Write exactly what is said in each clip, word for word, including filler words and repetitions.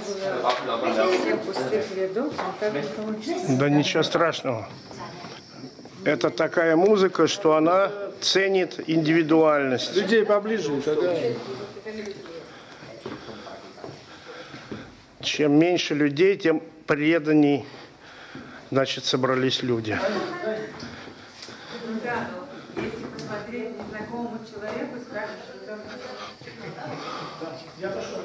всех пустых рядов, а так не получится. Да ничего страшного. Это такая музыка, что она ценит индивидуальность. Людей поближе, тогда... Чем меньше людей, тем преданней, значит, собрались люди. Да, но если посмотреть незнакомому человеку, скажешь, что... Я пошел.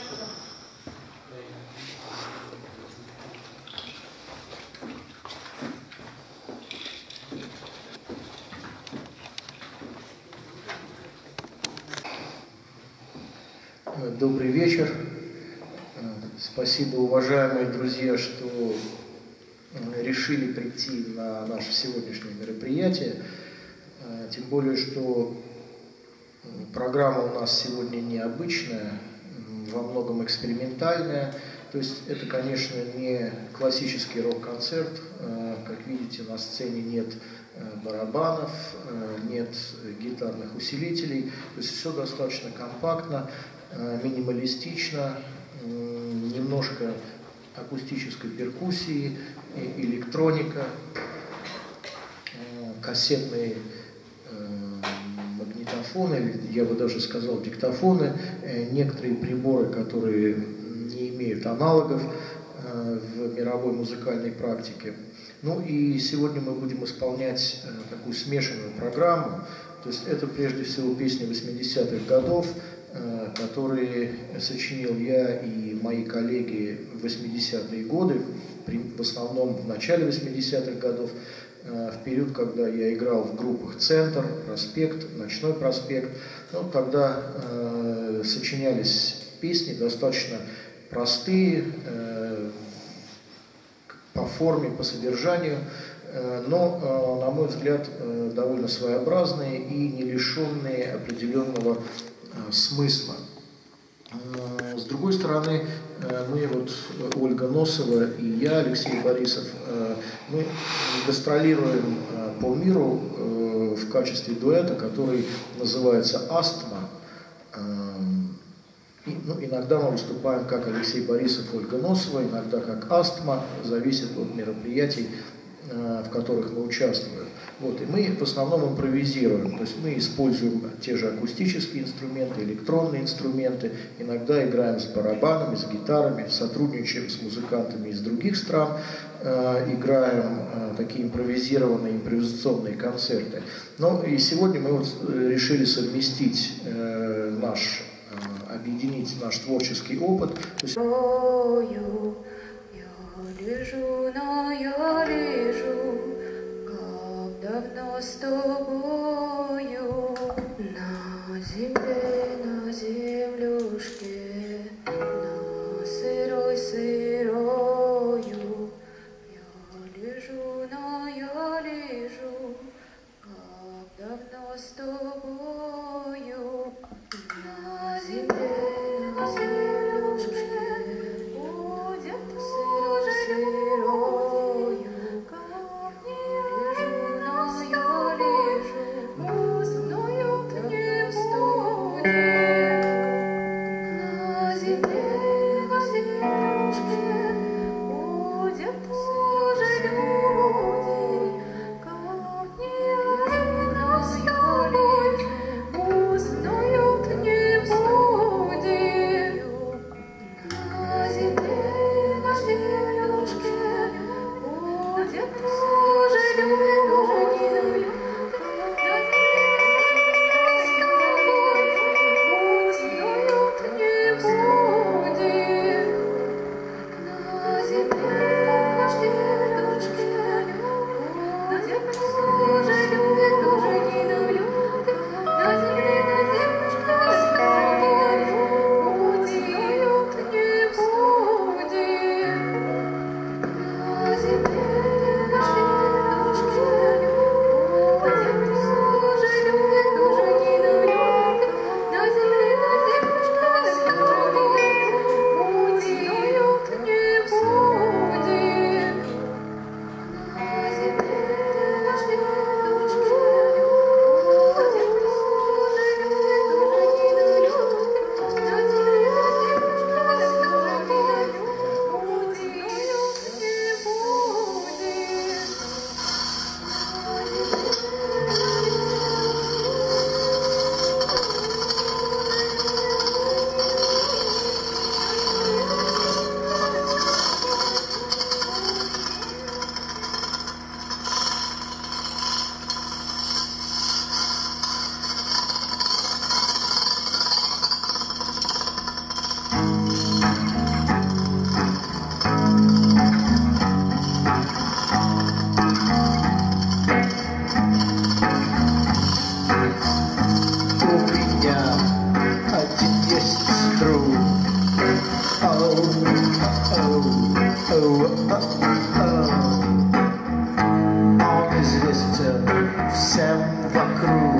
Добрый вечер. Спасибо, уважаемые друзья, что решили прийти на наше сегодняшнее мероприятие. Тем более, что программа у нас сегодня необычная, во многом экспериментальная. То есть это, конечно, не классический рок-концерт. Как видите, на сцене нет барабанов, нет гитарных усилителей. То есть все достаточно компактно, минималистично, немножко акустической перкуссии, электроника, кассетные магнитофоны, я бы даже сказал диктофоны, некоторые приборы, которые не имеют аналогов в мировой музыкальной практике. Ну и сегодня мы будем исполнять такую смешанную программу, то есть это прежде всего песни восьмидесятых годов, которые сочинил я и мои коллеги в восьмидесятые годы, в основном в начале восьмидесятых годов, в период, когда я играл в группах «Центр», «Проспект», «Ночной проспект». Ну, тогда э, сочинялись песни достаточно простые, э, по форме, по содержанию, э, но, э, на мой взгляд, э, довольно своеобразные и не лишенные определенного смысла. С другой стороны, мы, вот Ольга Носова и я, Алексей Борисов, мы гастролируем по миру в качестве дуэта, который называется «Астма». И, ну, иногда мы выступаем как Алексей Борисов, Ольга Носова, иногда как «Астма», зависит от мероприятий, в которых мы участвуем. Вот, и мы в основном импровизируем, то есть мы используем те же акустические инструменты, электронные инструменты, иногда играем с барабанами, с гитарами, сотрудничаем с музыкантами из других стран, э, играем э, такие импровизированные, импровизационные концерты. Ну и сегодня мы вот решили совместить э, наш, э, объединить наш творческий опыт. То есть... Лежу, но я лежу, как давно с тобою, на земле, на землюшке, на сырой сырою. Я лежу, но я лежу, как давно с тобою, на земле, на землюшке. Сырою, как не лежу, но я лежу, Он известен всем вокруг.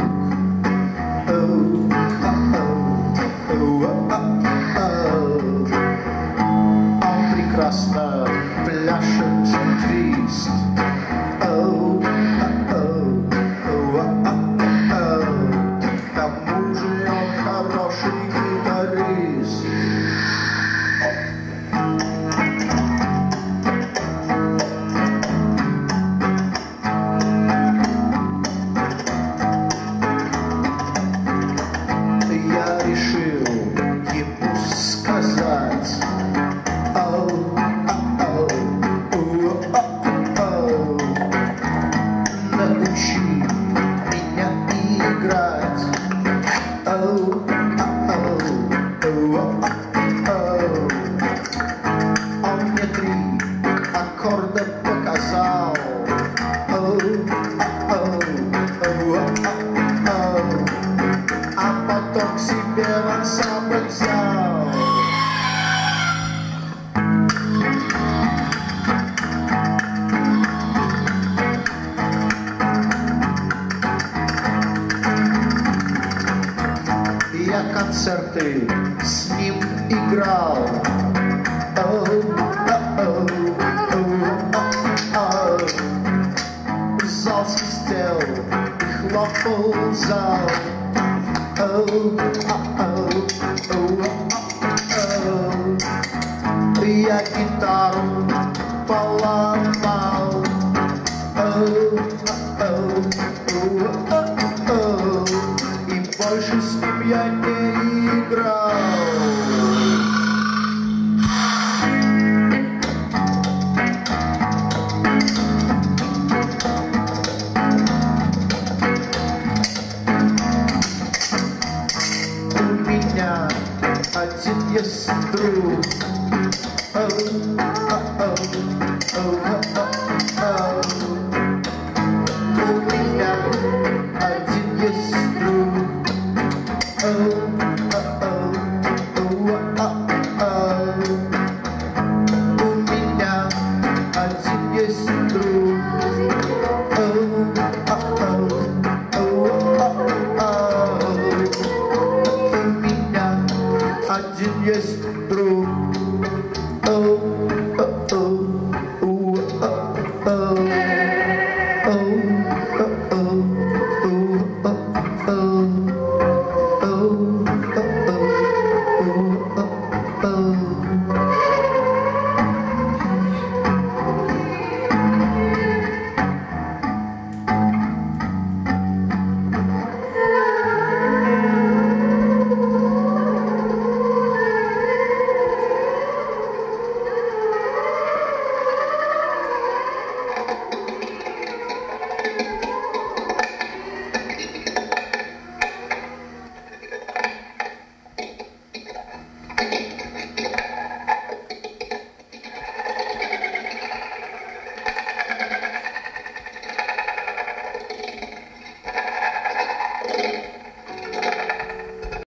Он прекрасно пляшет твист. К тому же он хороший гитарист. Я решил ему сказать: оу, оу, оу, оу, научи меня играть. Оу, оу, оу, оу. Он мне три аккорда показал. Оу, оу, оу, оу. А потом к себе в ансамбль взял. Я концерты с ним играл. Оу, оу, оу, оу. Зал свистел и хлопал зал. Oh, oh, oh, oh, oh. Я гитару поломал. Oh, oh, oh, oh, oh. И больше с ним я не играл. Один есть друг.